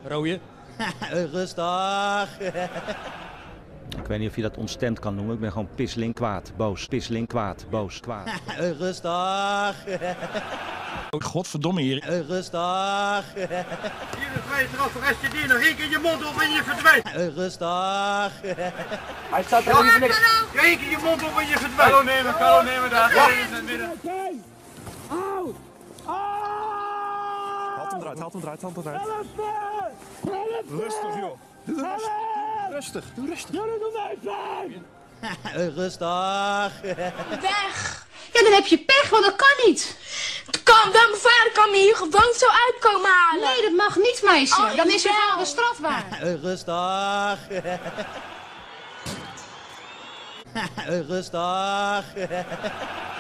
Rooie. Rustig. Ik weet niet of je dat ontstemd kan noemen. Ik ben gewoon pisling kwaad, boos. Pisling kwaad, boos, kwaad. Rustig. Godverdomme hier. Rustig. Hier de vrije trap voor SJD. Nog 1 keer je mond op en je verdwijnt. Rustig. Hij staat er niet niks. 1 keer je mond op en je verdwijnt. Hallo nemen daar. Ja. In het midden. Haal hem eruit, haal hem eruit, haal hem eruit. Rustig joh. Rustig, doe rustig. Rustig. Weg! Ja, dan heb je pech, want dat kan niet. Mijn vader kan me hier gewoon zo uitkomen halen. Nee, dat mag niet, meisje. Oh, Dan is je vader strafbaar. Rustig. Rustig.